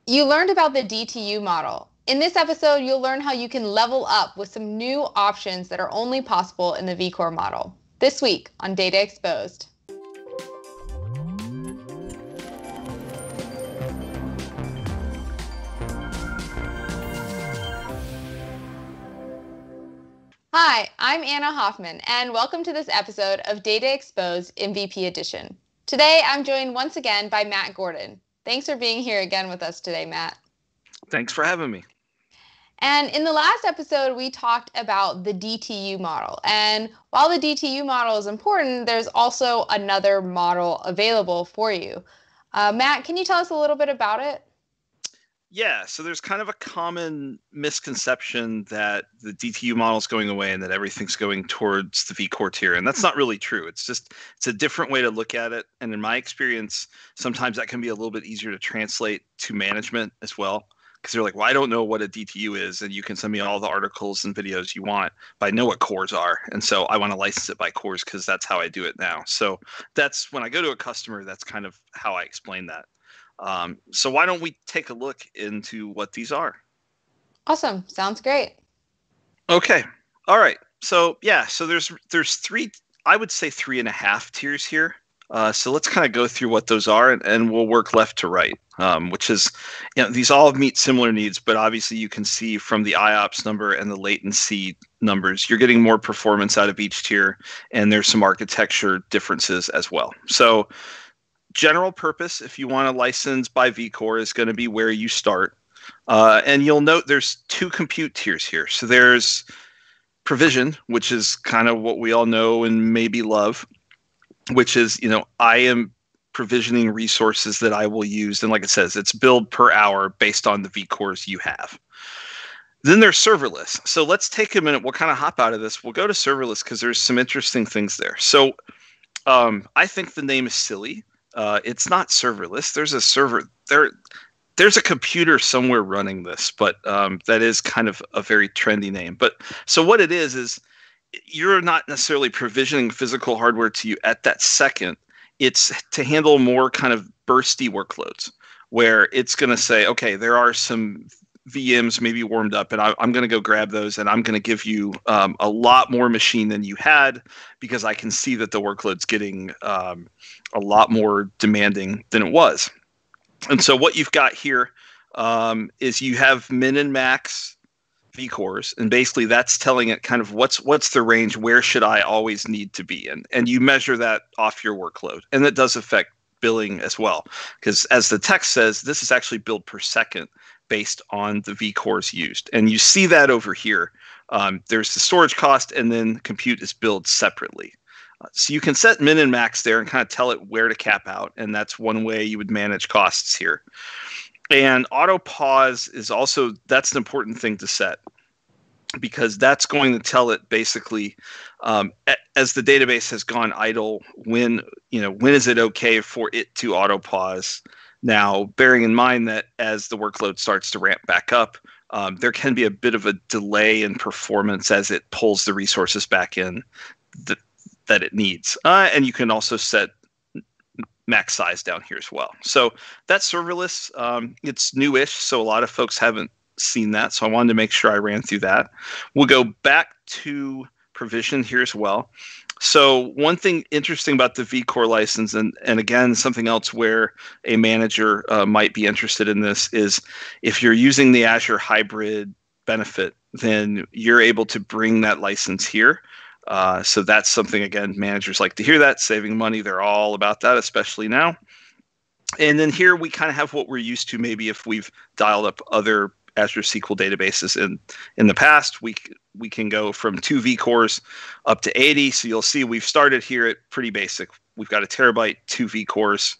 You learned about the DTU model. In this episode, you'll learn how you can level up with some new options that are only possible in the vCore model. This week on Data Exposed. Hi, I'm Anna Hoffman, and welcome to this episode of Data Exposed MVP Edition. Today, I'm joined once again by Matt Gordon. Thanks for being here again with us today, Matt. Thanks for having me. And in the last episode, we talked about the DTU model. And while the DTU model is important, there's also another model available for you. Matt, can you tell us a little bit about it? Yeah, so there's kind of a common misconception that the DTU model is going away and that everything's going towards the vCore tier, and that's not really true. It's a different way to look at it, and in my experience, sometimes that can be a little bit easier to translate to management as well, because you're like, well, I don't know what a DTU is, and you can send me all the articles and videos you want, but I know what cores are, and so I want to license it by cores because that's how I do it now. So that's when I go to a customer, that's kind of how I explain that. So why don't we take a look into what these are? Awesome. Sounds great. Okay. All right. So yeah, so there's three, I would say 3.5 tiers here. So let's kind of go through what those are, and we'll work left to right, which is, these all meet similar needs, but obviously you can see from the IOPS number and the latency numbers, you're getting more performance out of each tier, and there's some architecture differences as well. So general purpose, if you want to license by vCore, is going to be where you start. And you'll note there's two compute tiers here. So there's provision, which is kind of what we all know and maybe love, which is, I am provisioning resources that I will use. And like it says, it's billed per hour based on the vCores you have. Then there's serverless. So let's take a minute. We'll kind of hop out of this. We'll go to serverless because there's some interesting things there. So I think the name is silly. It's not serverless. There's a server there. There's a computer somewhere running this, but that is kind of a very trendy name. But so what it is you're not necessarily provisioning physical hardware to you at that second. It's to handle more kind of bursty workloads where it's going to say, okay, there are some VMs maybe warmed up, and I'm going to go grab those, and I'm going to give you a lot more machine than you had because I can see that the workload's getting a lot more demanding than it was. And so what you've got here is you have min and max vCores, and basically that's telling it kind of what's the range, where should I always need to be in, and you measure that off your workload, and that does affect billing as well, because as the text says, this is actually billed per second based on the vCores used. And you see that over here. There's the storage cost, and then compute is billed separately. So you can set min and max there and kind of tell it where to cap out. And that's one way you would manage costs here. And auto pause is also, that's an important thing to set, because that's going to tell it basically, as the database has gone idle, when is it okay for it to auto pause. Now, bearing in mind that as the workload starts to ramp back up, there can be a bit of a delay in performance as it pulls the resources back in that it needs. And you can also set max size down here as well. So that's serverless. It's newish, so a lot of folks haven't seen that. So I wanted to make sure I ran through that. We'll go back to provision here as well. So one thing interesting about the vCore license, and again, something else where a manager might be interested in this, is if you're using the Azure hybrid benefit, then you're able to bring that license here. So that's something, again, managers like to hear that, saving money. They're all about that, especially now. And then here we kind of have what we're used to. Maybe if we've dialed up other Azure SQL databases in the past, we can go from 2 vCores up to 80. So you'll see we've started here at pretty basic. We've got a terabyte, 2 vCores.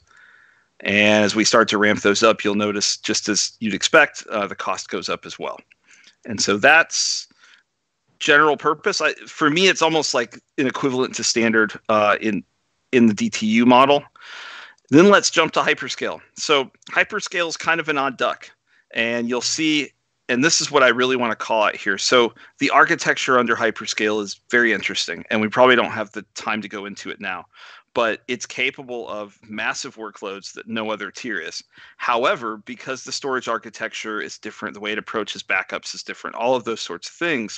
And as we start to ramp those up, you'll notice, just as you'd expect, the cost goes up as well. And so that's general purpose. For me, it's almost like an equivalent to standard in the DTU model. Then let's jump to Hyperscale. So Hyperscale is kind of an odd duck. And you'll see, and this is what I really want to call out here. So the architecture under Hyperscale is very interesting, and we probably don't have the time to go into it now. but it's capable of massive workloads that no other tier is. However, because the storage architecture is different, the way it approaches backups is different, all of those sorts of things,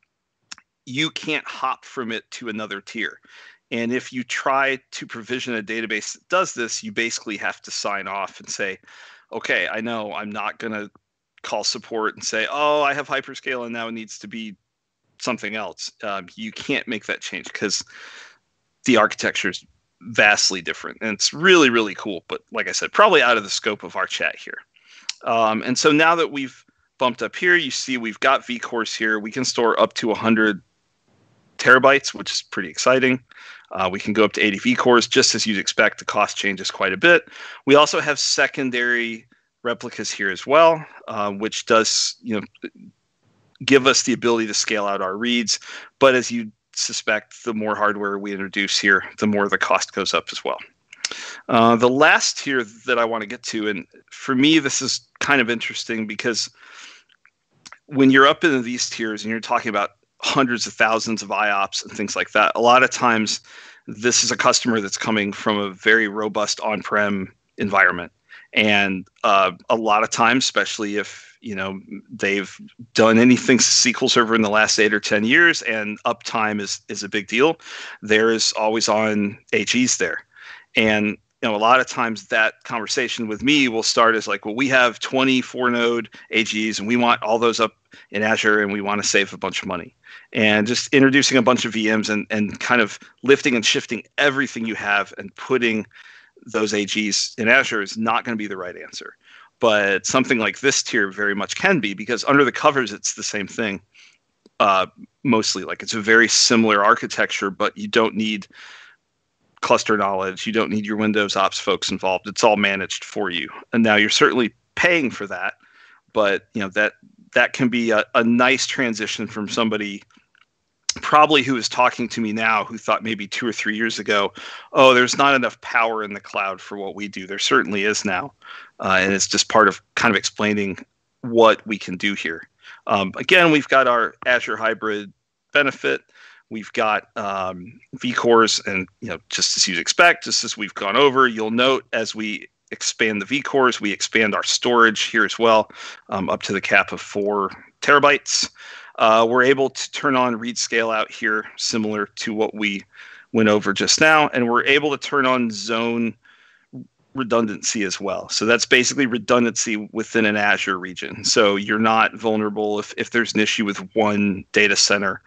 you can't hop from it to another tier. And if you try to provision a database that does this, you basically have to sign off and say, okay, I know I'm not going to call support and say, oh, I have Hyperscale and now it needs to be something else. You can't make that change because the architecture is vastly different. And it's really, really cool. But like I said, probably out of the scope of our chat here. And so now that we've bumped up here, you see we've got vCores here. We can store up to 100 terabytes, which is pretty exciting. We can go up to 80 vCores, just as you'd expect. The cost changes quite a bit. We also have secondary replicas here as well, which does give us the ability to scale out our reads. But as you suspect, the more hardware we introduce here, the more the cost goes up as well. The last tier that I want to get to, and for me, this is kind of interesting because when you're up into these tiers and you're talking about hundreds of thousands of IOPS and things like that, a lot of times this is a customer that's coming from a very robust on-prem environment. And a lot of times, especially if they've done anything SQL Server in the last 8 or 10 years, and uptime is a big deal, there is always on AGs there. And a lot of times that conversation with me will start as like, well, we have 24 node AGs and we want all those up in Azure and we want to save a bunch of money. And just introducing a bunch of VMs and kind of lifting and shifting everything you have and putting those AGs in Azure is not going to be the right answer. But something like this tier very much can be, because under the covers, it's the same thing. Mostly, like, it's a very similar architecture, but you don't need cluster knowledge. You don't need your Windows ops folks involved. It's all managed for you. And now you're certainly paying for that, but that can be a nice transition from somebody probably who is talking to me now who thought maybe 2 or 3 years ago, oh, there's not enough power in the cloud for what we do. There certainly is now. And it's just part of kind of explaining what we can do here. Again, we've got our Azure hybrid benefit. We've got vCores, and just as you'd expect, just as we've gone over, you'll note as we expand the vCores, we expand our storage here as well, up to the cap of 4 terabytes. We're able to turn on read scale out here, similar to what we went over just now, and we're able to turn on zone redundancy as well. So that's basically redundancy within an Azure region. So you're not vulnerable if there's an issue with one data center.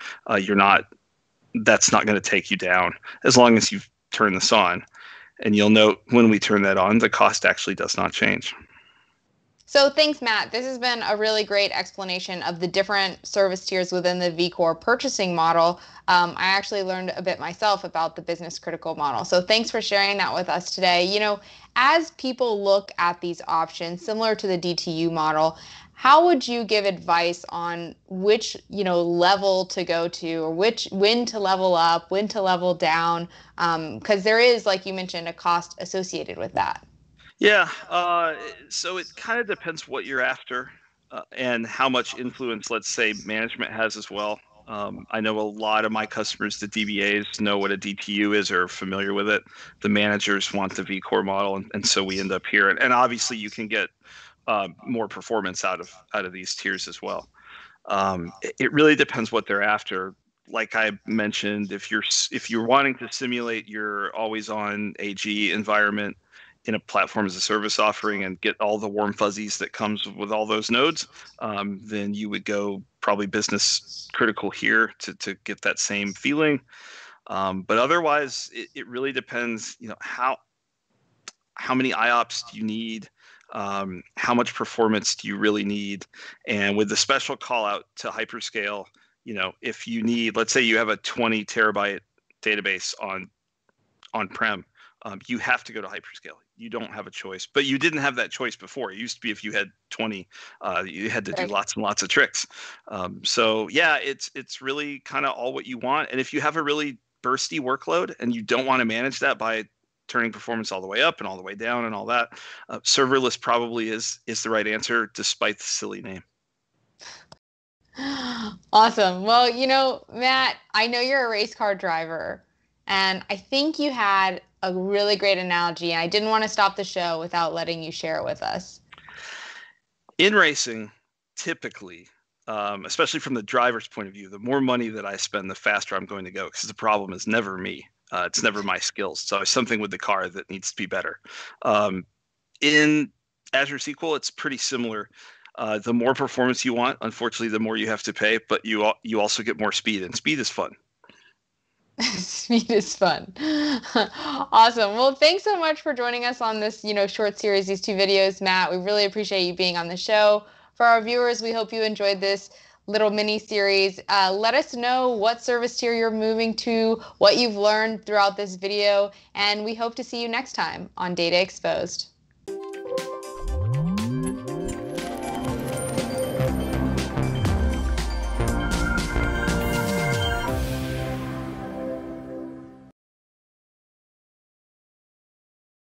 That's not going to take you down as long as you turn this on. And you'll note when we turn that on, the cost actually does not change. So thanks, Matt. This has been a really great explanation of the different service tiers within the vCore purchasing model. I actually learned a bit myself about the business critical model. So thanks for sharing that with us today. As people look at these options, similar to the DTU model, how would you give advice on which level to go to, or when to level up, when to level down? Because there is, like you mentioned, a cost associated with that. Yeah, so it kind of depends what you're after and how much influence, let's say, management has as well. I know a lot of my customers, the DBAs, know what a DTU is or are familiar with it. The managers want the vCore model, and so we end up here. And obviously, you can get more performance out of these tiers as well. It really depends what they're after. Like I mentioned, if you're wanting to simulate your always-on AG environment in a platform as a service offering and get all the warm fuzzies that comes with all those nodes, then you would go probably business critical here to get that same feeling. But otherwise, it really depends, how many IOPS do you need? How much performance do you really need? And with the special call out to Hyperscale, if you need, let's say you have a 20 terabyte database on-prem, you have to go to Hyperscale. You don't have a choice, but you didn't have that choice before. It used to be if you had 20, you had to do lots and lots of tricks. So yeah, it's really kind of all what you want. And if you have a really bursty workload and you don't want to manage that by turning performance all the way up and all the way down and all that, serverless probably is the right answer, despite the silly name. Awesome. Well, Matt, I know you're a race car driver, and I think you had a really great analogy, and I didn't want to stop the show without letting you share it with us. In racing, typically, especially from the driver's point of view, the more money that I spend, the faster I'm going to go, because the problem is never me. It's never my skills. It's always something with the car that needs to be better. In Azure SQL, it's pretty similar. The more performance you want, unfortunately, the more you have to pay, but you also get more speed, and speed is fun. Speed is fun. Awesome. Well, thanks so much for joining us on this, short series, these 2 videos, Matt. We really appreciate you being on the show. For our viewers, we hope you enjoyed this little mini series. Let us know what service tier you're moving to, what you've learned throughout this video, and we hope to see you next time on Data Exposed.